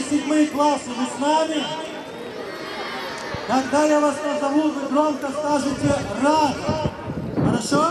6-7 классы, вы с нами? Когда я вас назову, вы громко скажете «раз». Хорошо?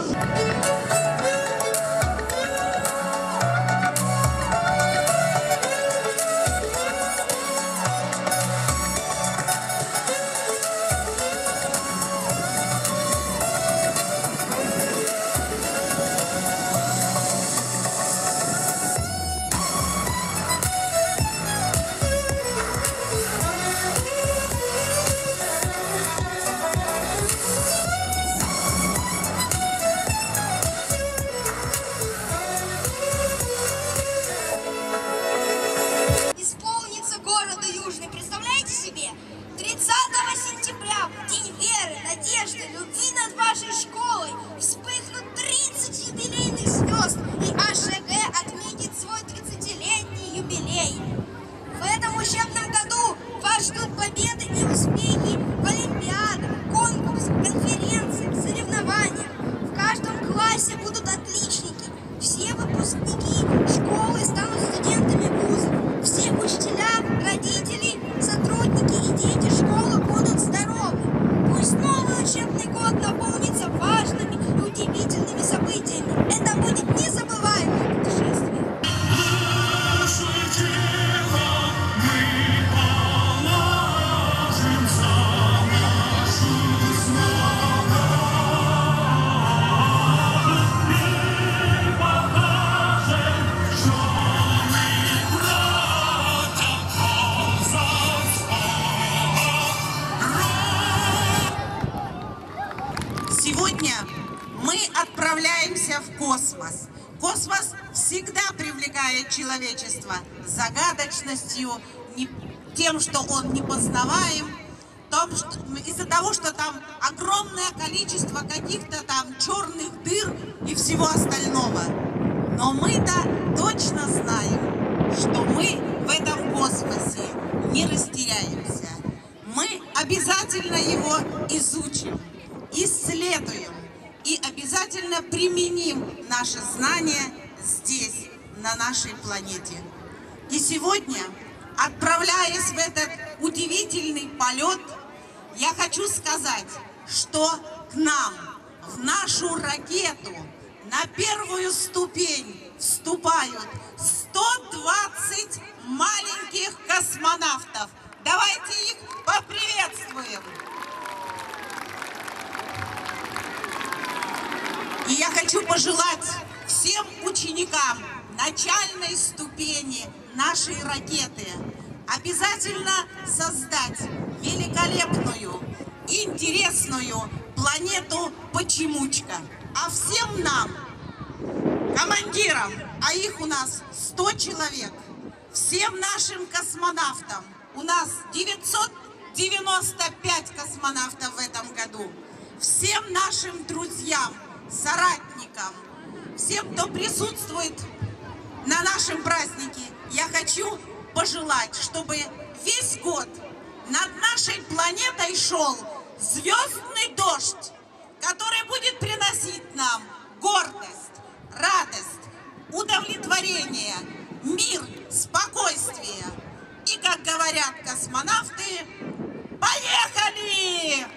Любви над вашей школой вспыхнут 30 юбилейных звезд, и АШГ отметит свой 30-летний юбилей. В этом учебном году вас ждут победы и успехи в олимпиадах, конкурсах, конференциях, соревнованиях. В каждом классе будут отличники. Все выпускники школы станут студентами вузов. Все учителя, родители, сотрудники и дети школы будут здоровы. Пусть новый учебный год наполнится важными и удивительными событиями. Это будет незабываемое путешествие. Сегодня мы отправляемся в космос. Космос всегда привлекает человечество загадочностью, тем, что он непознаваем, из-за того, что там огромное количество каких-то там черных дыр и всего остального. Но мы-то точно знаем, что мы в этом космосе не растеряемся. Мы обязательно его изучим, исследуем и обязательно применим наши знания здесь, на нашей планете. И сегодня, отправляясь в этот удивительный полет, я хочу сказать, что к нам, в нашу ракету, на первую ступень вступают 120 маленьких космонавтов. Давайте их поприветствуем. И я хочу пожелать всем ученикам начальной ступени нашей ракеты обязательно создать великолепную, интересную планету Почемучка. А всем нам, командирам, а их у нас 100 человек, всем нашим космонавтам, у нас 995 космонавтов в этом году, всем нашим друзьям, соратникам, всем, кто присутствует на нашем празднике, я хочу пожелать, чтобы весь год над нашей планетой шел звездный дождь, который будет приносить нам гордость, радость, удовлетворение, мир, спокойствие. И, как говорят космонавты, поехали!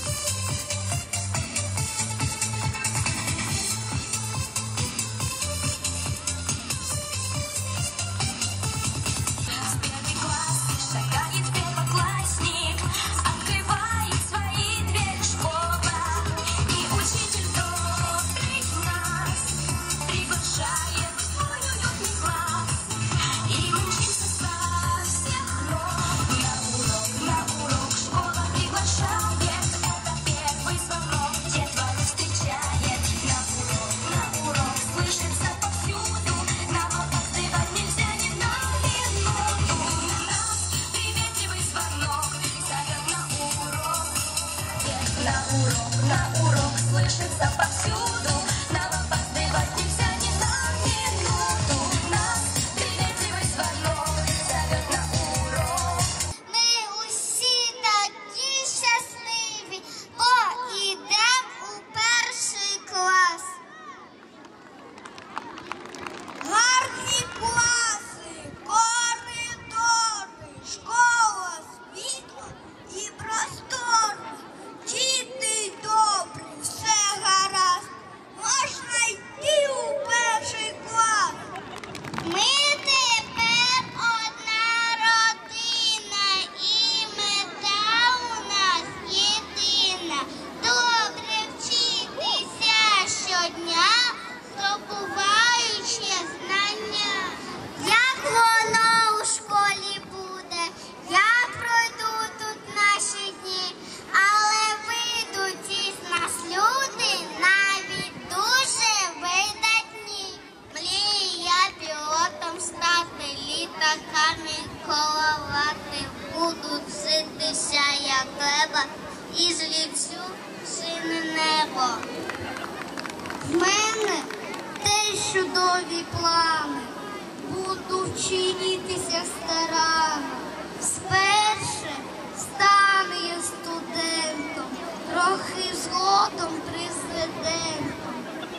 На урок слышится повсюду. Нам опаздывать нельзя ни на минуту. Нас приветливый звонок зовет на урок. Ми усі такі щасливі, бо ідем у перший клас. Гарні класи, коридори, і жрівцю сине небо. В мене теж чудові плани, буду вчитися старанно. Спершу стану я студентом, трохи згодом президентом.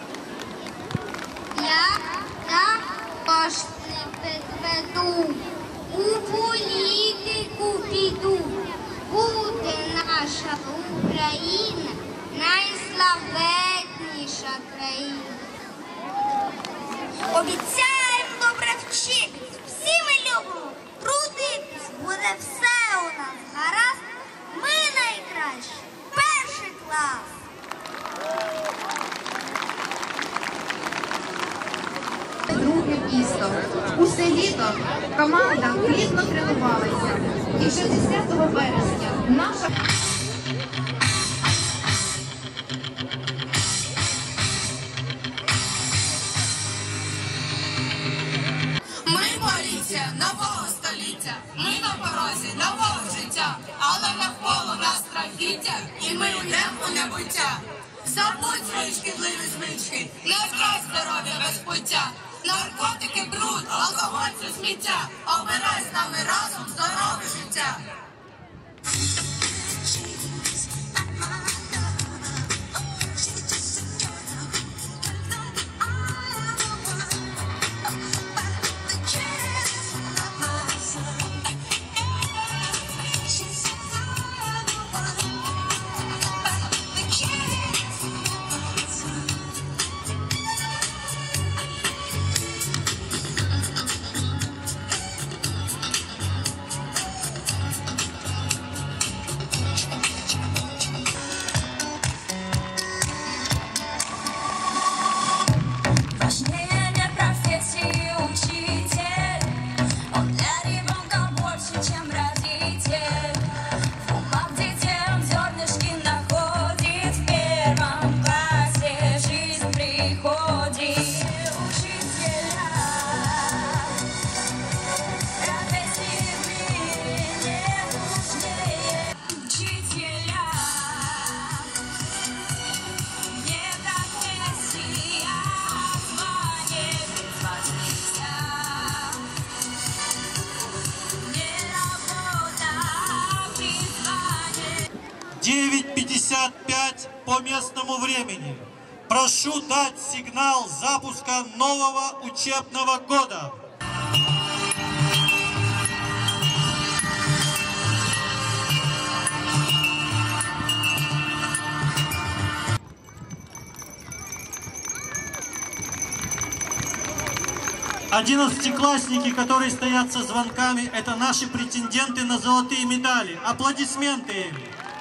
Я також не підведу, у політику піду. Буде наша Україна найславетніша країна. Обіцяємо добре вчитись, всі ми любимо трудитись. Буде все у нас гаразд, ми найкращі, перший клас. Друге місто. Усе літо команда плідно тренувалася. І вже 10 вересня наша... Ми поліція нового століття, ми на порозі нового життя, але навколо нас страхіття, і ми йдемо у небуття. Забудь свої шкідливі звички, не втрать здоров'я без пуття. Наркотики, бруд, алкоголь – це сміття. Обирай з нами разом здорове життя. По местному времени. Прошу дать сигнал запуска нового учебного года. Одиннадцатиклассники, которые стоят со звонками, это наши претенденты на золотые медали. Аплодисменты им.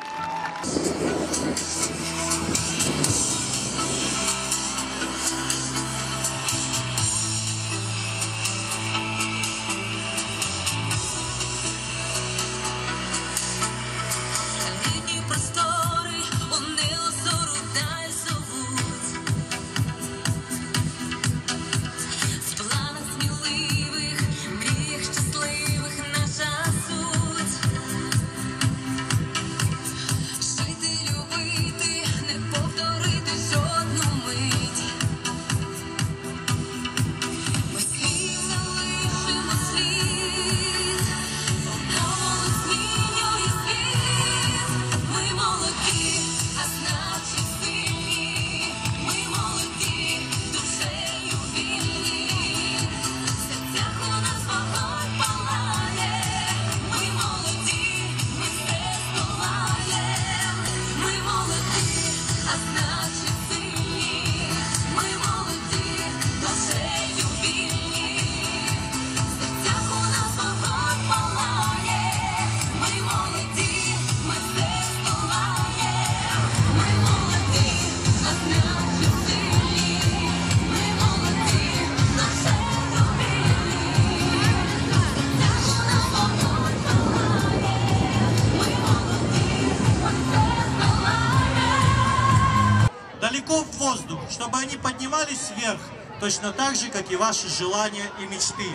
Далеко в воздух, чтобы они поднимались вверх, точно так же, как и ваши желания и мечты.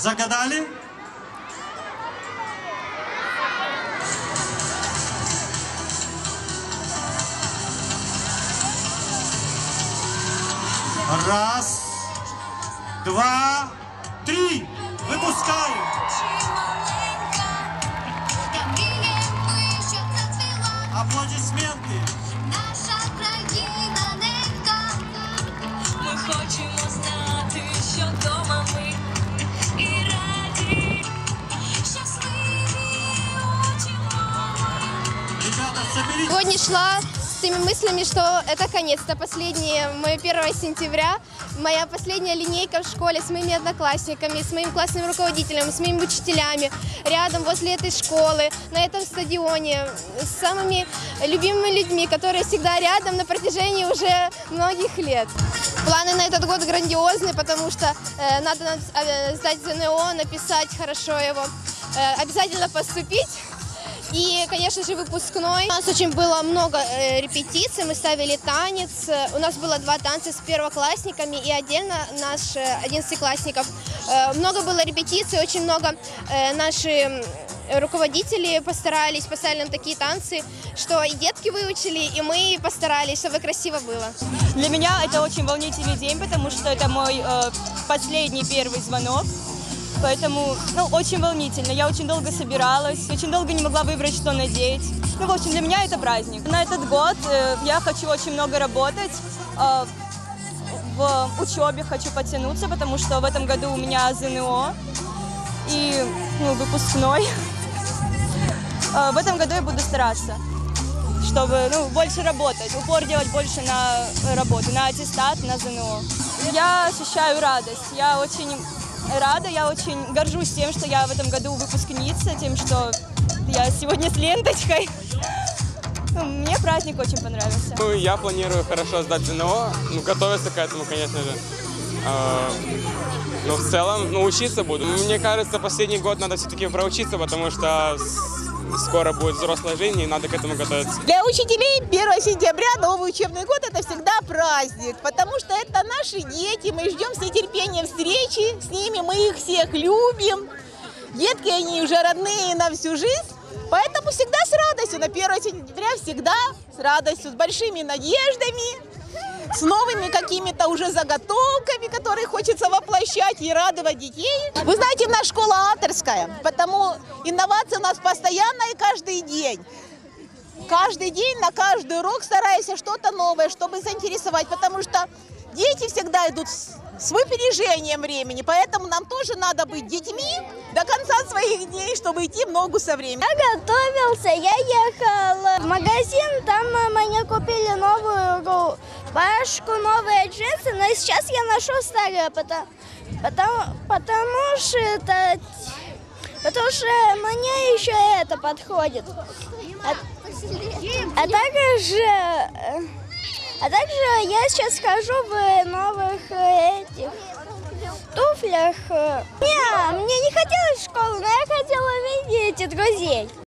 Загадали? Раз, два, три. Выпускаем. Аплодисменты. Наша країна ненька. Ми хочемо знати, що дома ми і раді, щасливі очі мами. Ребята, соберитесь. Сегодня шла с теми мыслями, что это конец-то последнее, мое 1 сентября, моя последняя линейка в школе с моими одноклассниками, с моим классным руководителем, с моими учителями, рядом возле этой школы, на этом стадионе, с самыми любимыми людьми, которые всегда рядом на протяжении уже многих лет. Планы на этот год грандиозные, потому что надо сдать ЗНО, написать хорошо его, обязательно поступить. И, конечно же, выпускной. У нас очень было много репетиций, мы ставили танец. У нас было 2 танца с первоклассниками и отдельно наш 11-классников. Много было репетиций, очень много наши руководители постарались, поставили нам такие танцы, что и детки выучили, и мы постарались, чтобы красиво было. Для меня это очень волнительный день, потому что это мой последний 1 звонок. Поэтому, очень волнительно. Я очень долго собиралась, очень долго не могла выбрать, что надеть. В общем, для меня это праздник. На этот год я хочу очень много работать. В учебе хочу подтянуться, потому что в этом году у меня ЗНО и выпускной. В этом году я буду стараться, чтобы больше работать, упор делать больше на работу, на аттестат, на ЗНО. Я ощущаю радость. Я очень рада, я очень горжусь тем, что я в этом году выпускница, тем, что я сегодня с ленточкой. Мне праздник очень понравился. Я планирую хорошо сдать ЗНО, готовиться к этому, конечно же. Но в целом, учиться буду. Мне кажется, последний год надо все-таки проучиться, потому что скоро будет взрослая жизнь, и надо к этому готовиться. Для учителей 1 сентября, новый учебный год, это всегда праздник, потому что это наши дети, мы ждем с нетерпением встречи с ними, мы их всех любим. Детки, они уже родные на всю жизнь, поэтому всегда с радостью, на 1 сентября всегда с радостью, с большими надеждами, с новыми какими-то уже заготовками, которые хочется воплощать и радовать детей. Вы знаете, у нас школа авторская, потому инновации у нас постоянно и каждый день. Каждый день, на каждый урок стараемся что-то новое, чтобы заинтересовать, потому что дети всегда идут с выпережением времени, поэтому нам тоже надо быть детьми до конца своих дней, чтобы идти в ногу со временем. Я готовился, я ехал в магазин, там мне купили новую рубашку, новые джинсы, но сейчас я ношу старые, потому что мне еще это подходит. А также я сейчас хожу в новых туфлях. Мне не хотелось в школу, но я хотела видеть друзей.